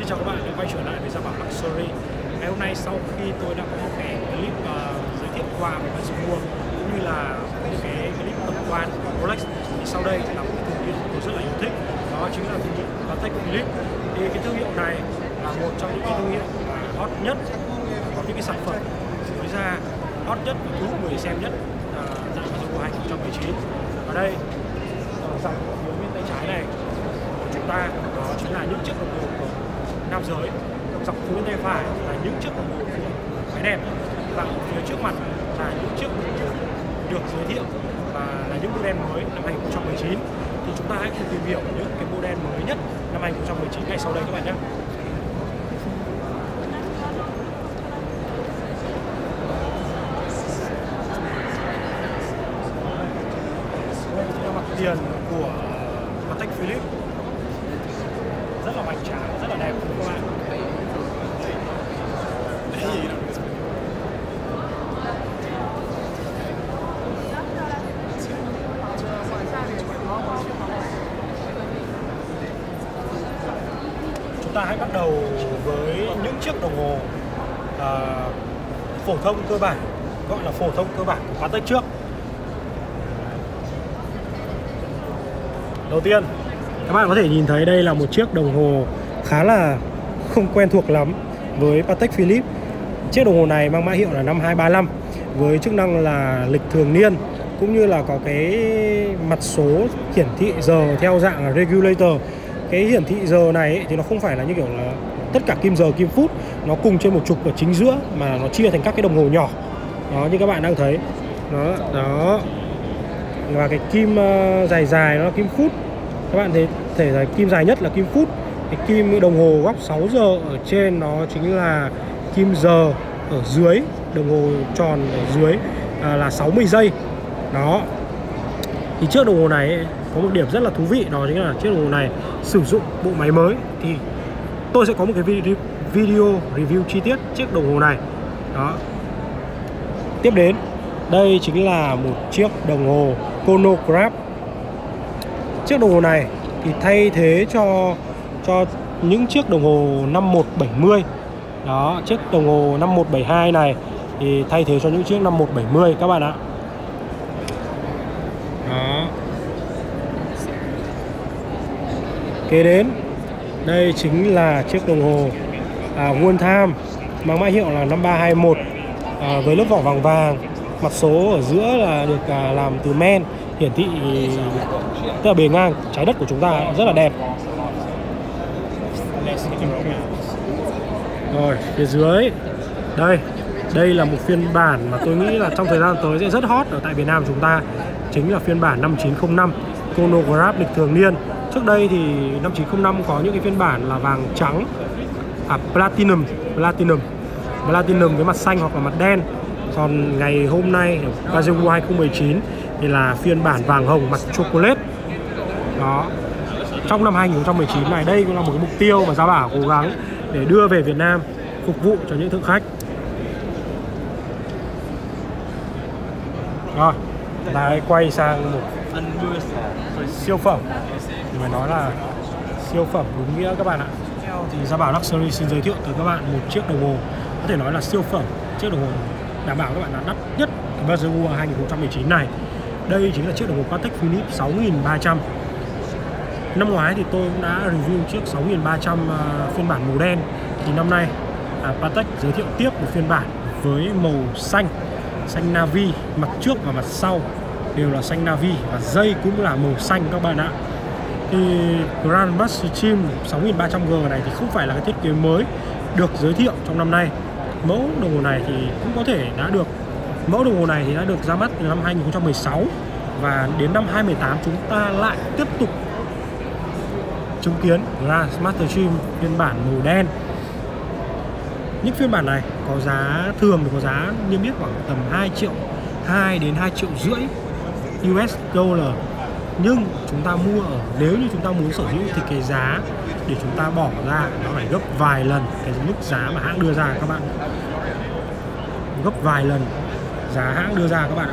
chào các bạn đã quay trở lại với Gia Bảo Luxury. Ngày hôm nay sau khi tôi đã có một cái clip giới thiệu qua về bản mua cũng như là những cái clip tổng quan của Rolex, thì sau đây là một thương hiệu tôi rất là yêu thích, đó chính là thương hiệu Patek Philippe. Thì cái thương hiệu này là một trong những cái thương hiệu hot nhất, có những cái sản phẩm mới ra hot nhất và thu hút người xem nhất tại Patek 2019. Ở đây dòng phía bên tay trái này của chúng ta đó chính là những chiếc đồng hồ của nam giới, dọc phía bên tay phải là những chiếc đồng hồ của phái đẹp, và phía trước mặt là những chiếc đồng hồ được giới thiệu và là những model mới năm 2019. Thì chúng ta hãy cùng tìm hiểu những cái model mới nhất năm 2019 ngay sau đây các bạn nhé. Mặt tiền của Patek Philippe rất là hoành tráng, rất là đẹp các bạn. Chúng ta hãy bắt đầu với những chiếc đồng hồ phổ thông cơ bản, gọi là phổ thông cơ bản của Patek trước. Đầu tiên, các bạn có thể nhìn thấy đây là một chiếc đồng hồ khá là không quen thuộc lắm với Patek Philippe. Chiếc đồng hồ này mang mã hiệu là 5235 với chức năng là lịch thường niên, cũng như là có cái mặt số hiển thị giờ theo dạng là regulator. Cái hiển thị giờ này ấy, thì nó không phải là như kiểu là tất cả kim giờ, kim phút nó cùng trên một trục ở chính giữa, mà nó chia thành các cái đồng hồ nhỏ. Đó, như các bạn đang thấy. Đó. Và cái kim dài dài nó là kim phút. Các bạn thấy là kim dài nhất là kim phút. Cái kim đồng hồ góc 6 giờ ở trên nó chính là kim giờ ở dưới, đồng hồ tròn ở dưới là 60 giây. Đó. Thì chiếc đồng hồ này ấy, có một điểm rất là thú vị, đó chính là chiếc đồng hồ này sử dụng bộ máy mới. Thì tôi sẽ có một cái video review chi tiết chiếc đồng hồ này. Đó. Tiếp đến, đây chính là một chiếc đồng hồ chronograph. Chiếc đồng hồ này thì thay thế cho những chiếc đồng hồ 5170. Đó, chiếc đồng hồ 5172 này thì thay thế cho những chiếc 5170 các bạn ạ. Đó. Kế đến, đây chính là chiếc đồng hồ World Time mang mã hiệu là 5321 với lớp vỏ vàng vàng. Mặt số ở giữa là được làm từ men, hiển thị tức là bề ngang trái đất của chúng ta rất là đẹp. Rồi, phía dưới đây là một phiên bản mà tôi nghĩ là trong thời gian tới sẽ rất hot ở tại Việt Nam chúng ta, chính là phiên bản 5905 chronograph lịch thường niên. Trước đây thì 5905 có những cái phiên bản là vàng trắng, platinum với mặt xanh hoặc là mặt đen. Còn ngày hôm nay Patek 2019 thì là phiên bản vàng hồng mặt chocolate. Đó. Trong năm 2019 này, đây cũng là một cái mục tiêu mà Gia Bảo cố gắng để đưa về Việt Nam phục vụ cho những thượng khách. Rồi, lại quay sang một siêu phẩm, thì phải nói là siêu phẩm đúng nghĩa các bạn ạ. Thì Gia Bảo Luxury xin giới thiệu tới các bạn một chiếc đồng hồ có thể nói là siêu phẩm, chiếc đồng hồ đảm bảo các bạn là đắt nhất của Patek 2019 này. Đây chính là chiếc đồng hồ Patek Philippe 6300. Năm ngoái thì tôi cũng đã review chiếc 6300 phiên bản màu đen. Thì năm nay Patek giới thiệu tiếp một phiên bản với màu xanh navy, mặt trước và mặt sau đều là xanh navy và dây cũng là màu xanh các bạn ạ. Thì Grand Master 6300G này thì không phải là cái thiết kế mới được giới thiệu trong năm nay. Mẫu đồng hồ này thì cũng có thể mẫu đồng hồ này thì đã được ra mắt từ năm 2016, và đến năm 2018 chúng ta lại tiếp tục chứng kiến Grand Master phiên bản màu đen. Những phiên bản này có giá thường thì có giá niêm yết khoảng tầm 2 đến 2,5 triệu US dollar. Nhưng chúng ta mua nếu như chúng ta muốn sở hữu thì cái giá để chúng ta bỏ ra nó phải gấp vài lần cái mức giá mà hãng đưa ra các bạn. Gấp vài lần giá hãng đưa ra các bạn ạ.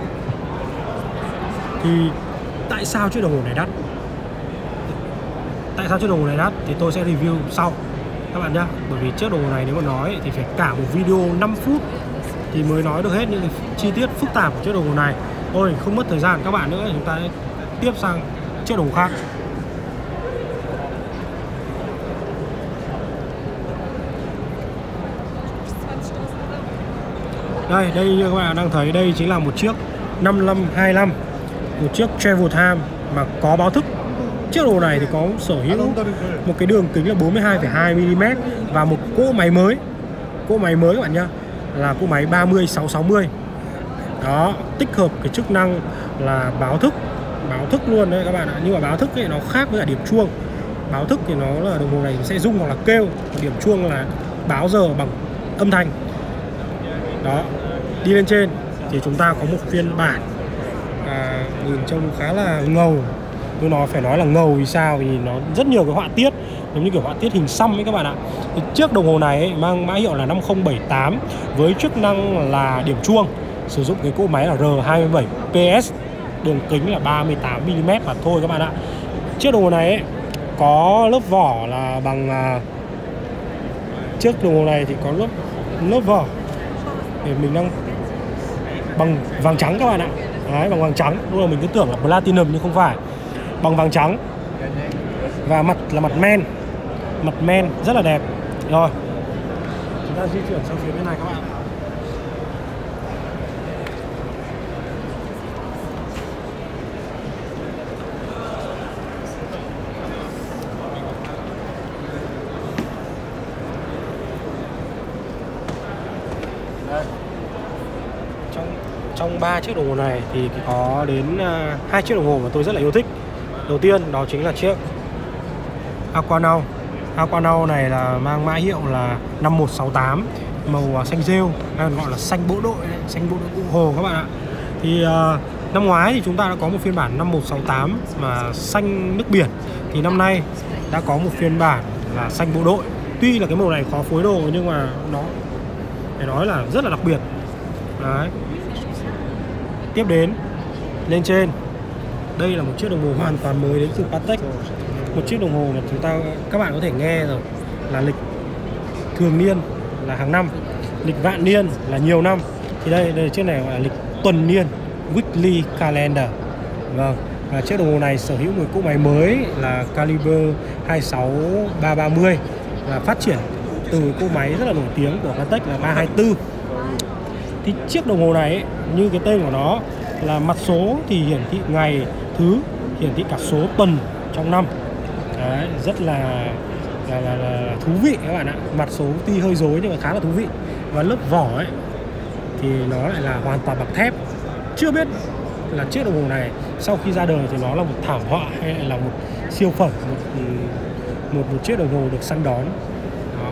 Thì tại sao chiếc đồng hồ này đắt? Tại sao chiếc đồng hồ này đắt thì tôi sẽ review sau các bạn nhé. Bởi vì chiếc đồng hồ này nếu mà nói thì phải cả một video 5 phút thì mới nói được hết những chi tiết phức tạp của chiếc đồng hồ này. Thôi không mất thời gian các bạn nữa, chúng ta sẽ tiếp sang chiếc đồng hồ khác. Đây như các bạn đang thấy, đây chính là một chiếc 5525, một chiếc Travel Time mà có báo thức. Chiếc đồng hồ này thì có sở hữu một cái đường kính là 42,2 mm và một cỗ máy mới. Cỗ máy mới các bạn nhá, là cỗ máy 30660. Đó, tích hợp cái chức năng là báo thức luôn đấy các bạn ạ. Nhưng mà báo thức ấy nó khác với cả điểm chuông. Báo thức thì nó là đồng hồ này sẽ rung hoặc là kêu, còn điểm chuông là báo giờ bằng âm thanh. Đó, đi lên trên thì chúng ta có một phiên bản nhìn trông khá là ngầu. Tôi phải nói là ngầu vì sao? Vì nó rất nhiều cái họa tiết, giống như kiểu họa tiết hình xăm ấy các bạn ạ. Thì chiếc đồng hồ này ấy, mang mã hiệu là 5078 với chức năng là điểm chuông, sử dụng cái cỗ máy là R27PS, đường kính là 38 mm và thôi các bạn ạ. Chiếc đồng hồ này ấy, có lớp vỏ là bằng chiếc đồng hồ này thì có lớp vỏ để mình đang bằng vàng trắng các bạn ạ. Đấy, bằng vàng trắng. Lúc đầu mình cứ tưởng là platinum nhưng không phải, bằng vàng trắng. Và mặt là mặt men rất là đẹp. Rồi, chúng ta di chuyển sang phía bên này các bạn. Trong 3 chiếc đồng hồ này thì có đến 2 chiếc đồng hồ mà tôi rất là yêu thích. Đầu tiên đó chính là chiếc Aquanaut. Aquanaut này là mang mã hiệu là 5168, màu xanh rêu, hay gọi là xanh bộ đội, xanh bộ đội Cụ Hồ các bạn ạ. Thì năm ngoái thì chúng ta đã có một phiên bản 5168 mà xanh nước biển, thì năm nay đã có một phiên bản là xanh bộ đội. Tuy là cái màu này khó phối đồ nhưng mà nó phải nói là rất là đặc biệt. Đấy. Tiếp đến lên trên, đây là một chiếc đồng hồ hoàn toàn mới đến từ Patek. Một chiếc đồng hồ mà các bạn có thể nghe rồi, là lịch thường niên là hàng năm, lịch vạn niên là nhiều năm. Thì đây chiếc này gọi là lịch tuần niên, weekly calendar. Vâng, và chiếc đồng hồ này sở hữu một cỗ máy mới là caliber 26330 và phát triển từ cỗ máy rất là nổi tiếng của Patek là 324. Thì chiếc đồng hồ này ấy, như cái tên của nó là mặt số thì hiển thị ngày, thứ hiển thị cả số tuần trong năm. Đấy, rất là thú vị các bạn ạ. Mặt số tuy hơi rối nhưng mà khá là thú vị. Và lớp vỏ ấy thì nó lại là hoàn toàn bằng thép. Chưa biết là chiếc đồng hồ này sau khi ra đời thì nó là một thảm họa hay là một siêu phẩm, một chiếc đồng hồ được săn đón. Đó.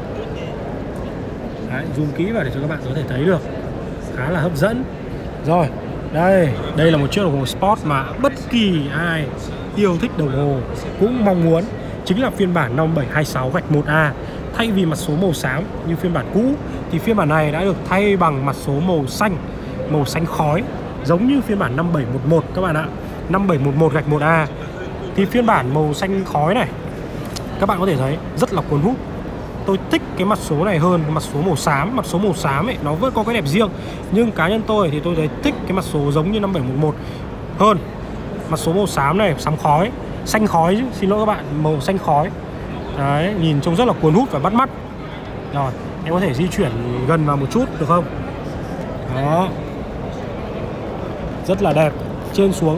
Đấy, zoom kỹ vào để cho các bạn có thể thấy được, khá là hấp dẫn. Rồi, đây là một chiếc đồng hồ sport mà bất kỳ ai yêu thích đồng hồ cũng mong muốn, chính là phiên bản 5726-1A. Thay vì mặt số màu xám như phiên bản cũ thì phiên bản này đã được thay bằng mặt số màu xanh khói, giống như phiên bản 5711 các bạn ạ. 5711-1A thì phiên bản màu xanh khói này các bạn có thể thấy rất là cuốn hút. Tôi thích cái mặt số này hơn mặt số màu xám. Mặt số màu xám ấy nó vẫn có cái đẹp riêng, nhưng cá nhân tôi thì tôi thấy thích cái mặt số giống như 5711 hơn. Mặt số màu xám này, xanh khói chứ, xin lỗi các bạn, màu xanh khói. Đấy, nhìn trông rất là cuốn hút và bắt mắt. Rồi, em có thể di chuyển gần vào một chút được không? Đó, rất là đẹp, trên xuống.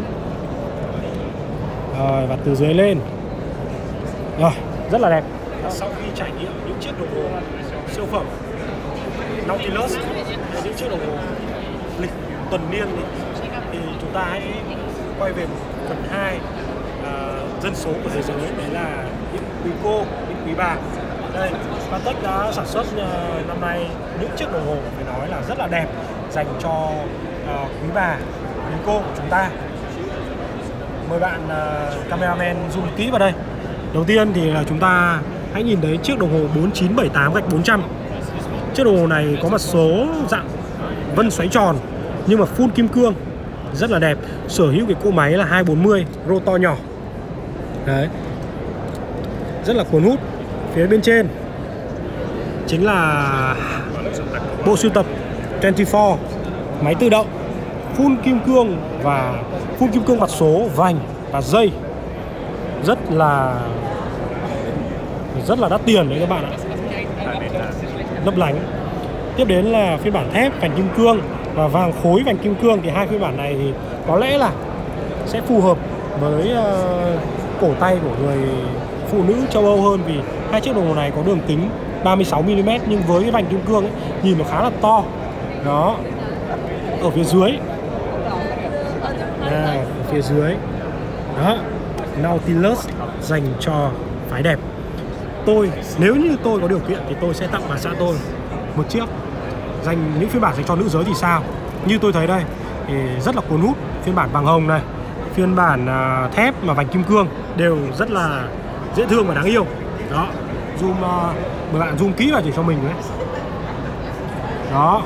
Rồi, và từ dưới lên. Rồi, rất là đẹp. Sau khi trải nghiệm những chiếc đồng hồ siêu phẩm Nautilus, những chiếc đồng hồ lịch tuần niên thì chúng ta hãy quay về phần 2, dân số của thế giới, đấy là những quý cô, những quý bà. Đây, Patek đã sản xuất năm nay những chiếc đồng hồ phải nói là rất là đẹp dành cho quý bà, quý cô của chúng ta. Mời bạn cameraman zoom kỹ vào đây. Đầu tiên thì là chúng ta hãy nhìn thấy chiếc đồng hồ 4978-400. Chiếc đồng hồ này có mặt số dạng vân xoáy tròn nhưng mà full kim cương, rất là đẹp. Sở hữu cái cỗ máy là 240, rô to nhỏ. Đấy. rất là cuốn hút. Phía bên trên chính là bộ sưu tập 24, máy tự động, phun kim cương và phun kim cương mặt số, vành và dây, rất là đắt tiền đấy các bạn ạ, lấp lánh. Tiếp đến là phiên bản thép vành kim cương và vàng khối vành kim cương. Thì hai phiên bản này thì có lẽ là sẽ phù hợp với cổ tay của người phụ nữ châu Âu hơn, vì hai chiếc đồng hồ này có đường kính 36mm nhưng với cái vành kim cương ấy, nhìn nó khá là to. Đó, ở phía dưới, ở phía dưới đó, Nautilus dành cho phái đẹp. Nếu như tôi có điều kiện thì tôi sẽ tặng bà xã tôi một chiếc. Những phiên bản dành cho nữ giới thì sao? Như tôi thấy đây thì rất là cuốn hút. Phiên bản vàng hồng này, phiên bản thép mà vành kim cương đều rất là dễ thương và đáng yêu. Đó, mời bạn zoom kỹ vào chỉ cho mình đấy. Đó,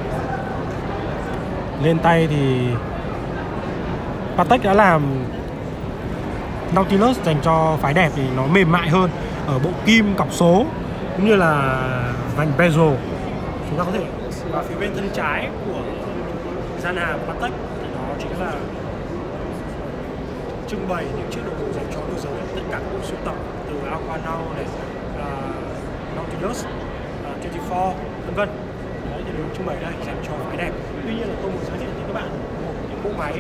lên tay thì Patek đã làm Nautilus dành cho phái đẹp thì nó mềm mại hơn ở bộ kim cọc số cũng như là vành bezel. Chúng ta có thể vào phía bên thân trái của gian hàng Patek thì đó chính là trưng bày những chiếc đồng hồ dành cho nữ giới, tất cả các bộ sưu tập từ Aquanaut này, Nautilus, 24, vân vân. Đấy thì được trưng bày đây dành cho phái đẹp. Tuy nhiên là tôi muốn giới thiệu với các bạn một cái cỗ máy.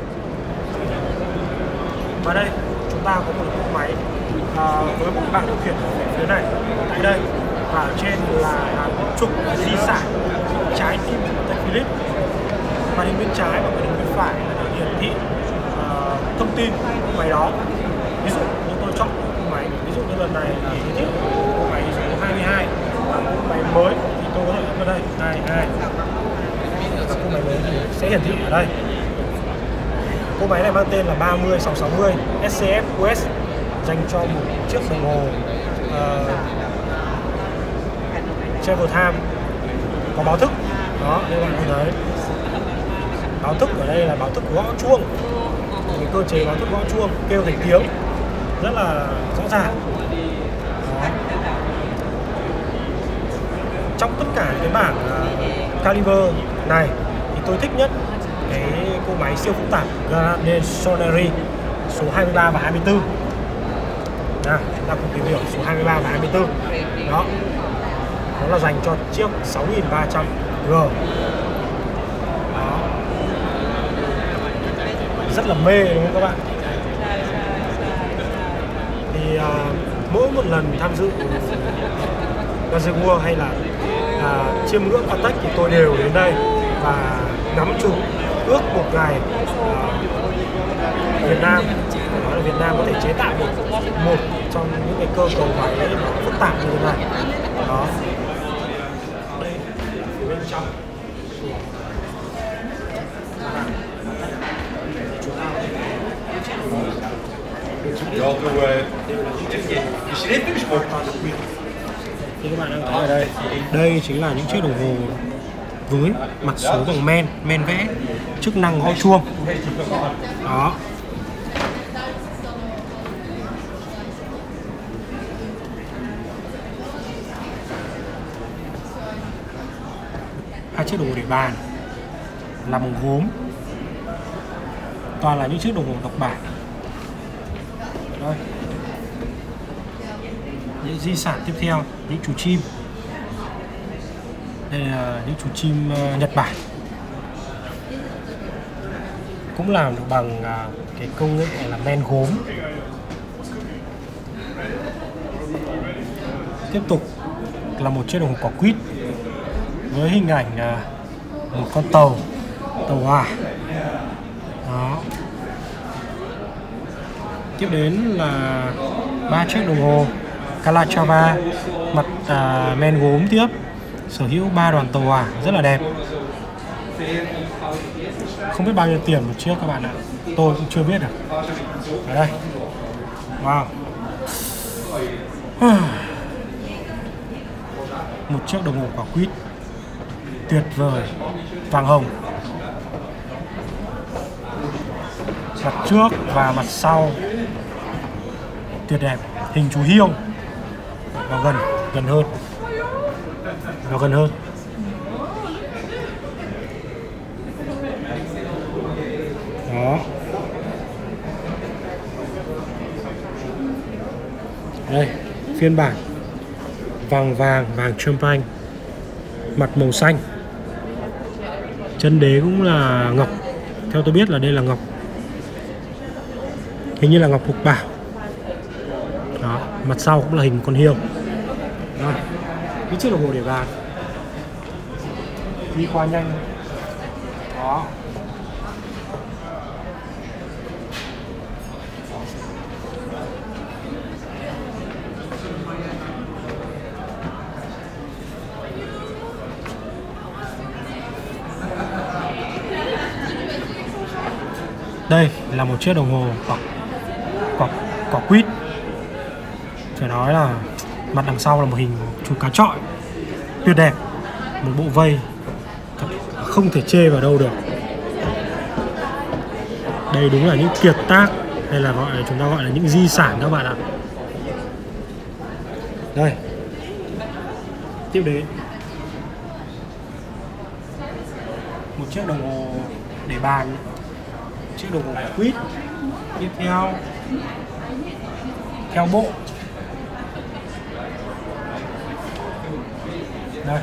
Và đây chúng ta có một cỗ máy với một bảng điều khiển ở phía này, tại đây, và trên là hàng chục di sản trái tim của Patek Philippe. Màn hình bên trái và màn hình bên phải là hiển thị thông tin của máy đó. Ví dụ như tôi chọn cỗ máy, ví dụ như lần này là giới thiệu cỗ máy số 22 và cỗ máy mới thì tôi có thể ấn vào đây 22. Các cỗ máy mới thì sẽ hiển thị ở đây. Cỗ máy này mang tên là 30660 SCF US, dành cho một chiếc đồng hồ Travel Time có báo thức. Đó, đây bạn nhìn thấy báo thức ở đây là báo thức gõ chuông, cái cơ chế báo thức gõ chuông kêu thành tiếng rất là rõ ràng. Đó. Trong tất cả cái bảng caliber này thì tôi thích nhất cái cỗ máy siêu phức tạp Grande Sonnerie số 23 và 24. Chúng ta cùng tìm hiểu số 23 và 24. Đó, nó là dành cho chiếc 6300G. Đó, rất là mê đúng không các bạn? Thì mỗi một lần tham dự Gazette World hay là chiêm ngưỡng Patek thì tôi đều đến đây và ngắm chúng, ước một ngày Việt Nam, nói là Việt Nam có thể chế tạo một trong những cái cơ cấu máy nó phức tạp như thế này. Đó, đây phía bên trong thì các bạn đang thấy ở đây, đây chính là những chiếc đồng hồ với mặt số bằng men vẽ, chức năng gõ chuông. Đó, hai chiếc đồng hồ để bàn làm bằng gốm, toàn là những chiếc đồng hồ độc bản. Đây, những di sản tiếp theo, những chú chim. Đây là những chú chim Nhật Bản, cũng làm được bằng cái công nghệ là men gốm. Tiếp tục là một chiếc đồng hồ quả quýt với hình ảnh một con tàu hỏa. Đó, tiếp đến là 3 chiếc đồng hồ Calatrava mặt men gốm tiếp, sở hữu 3 đoàn tàu hỏa rất là đẹp. Không biết bao nhiêu tiền một chiếc các bạn ạ, tôi cũng chưa biết được. Ở đây, wow, một chiếc đồng hồ quả quýt tuyệt vời, vàng hồng, mặt trước và mặt sau tuyệt đẹp, hình chú hươu. vào gần hơn, vào gần hơn. Đó. Đây, phiên bản vàng champagne, mặt màu xanh, chân đế cũng là ngọc. Theo tôi biết là đây là ngọc, hình như là ngọc lục bảo. Đó, mặt sau cũng là hình con hươu. Đó, cái chiếc đồng hồ để bàn đi qua nhanh. Đó. Đây là một chiếc đồng hồ quả quýt. Phải nói là mặt đằng sau là một hình chú cá chọi tuyệt đẹp, một bộ vây không thể chê vào đâu được. Đây đúng là những kiệt tác, hay là chúng ta gọi là những di sản các bạn ạ. Đây, tiếp đến một chiếc đồng hồ để bàn, chiếc đồng hồ quả quýt. Tiếp theo bộ. Đây,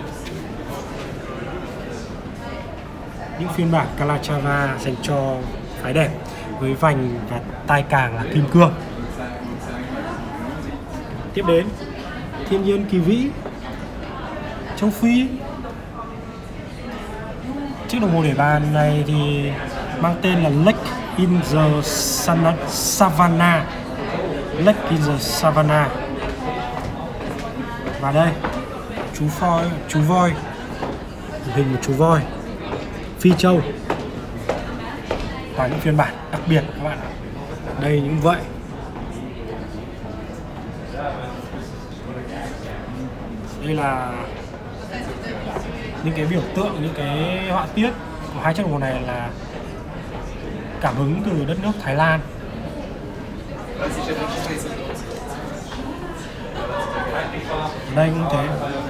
những phiên bản Calatrava dành cho phái đẹp với vành và tai càng là kim cương. Tiếp đến thiên nhiên kỳ vĩ châu Phi. Chiếc đồng hồ để bàn này thì mang tên là Lake in the Savannah. Lake in the Savannah. Và đây chú voi, hình một chú voi phi châu. Và những phiên bản đặc biệt các bạn ạ. Đây những vậy. Đây là những cái biểu tượng, những cái họa tiết của hai chiếc đồng hồ này là cảm hứng từ đất nước Thái Lan. Đây cũng thế,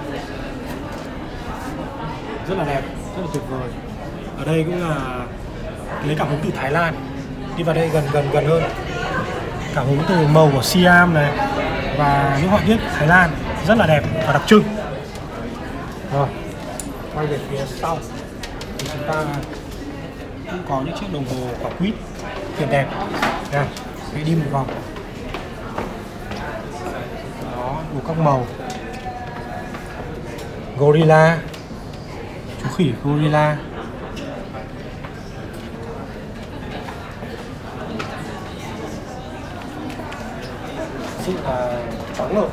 rất là đẹp, rất là tuyệt vời. Ở đây cũng là lấy cảm hứng từ Thái Lan. Đi vào đây gần hơn, cảm hứng từ màu của Siam này và những họa tiết Thái Lan rất là đẹp và đặc trưng. Rồi, quay về phía sau thì chúng ta cũng có những chiếc đồng hồ quả quýt tuyệt đẹp. Đây, hãy đi một vòng. Đó, đủ các màu. Gorilla, chú khỉ gorilla. Rất là trắng lợn.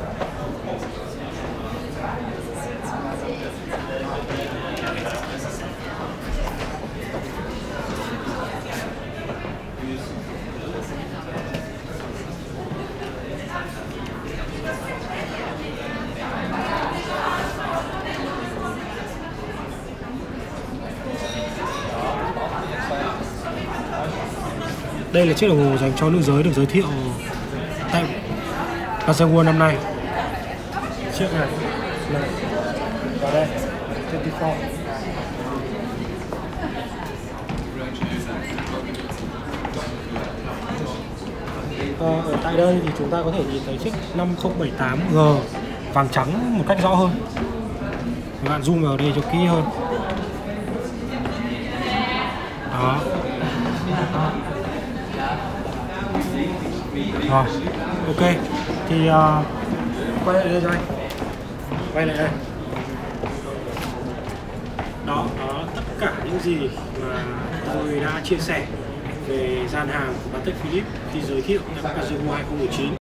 Đây là chiếc đồng hồ dành cho nữ giới được giới thiệu tại Plaza World năm nay. Chiếc này vào đây 24. Ở tại đây thì chúng ta có thể nhìn thấy chiếc 5078G vàng trắng một cách rõ hơn. Các bạn zoom vào đây cho kỹ hơn. Đó. Rồi, ok. Thì quay lại đây cho anh. Quay lại đây. Đó tất cả những gì mà tôi đã chia sẻ về gian hàng của Patek Philippe khi giới thiệu tại Plaza World 2019.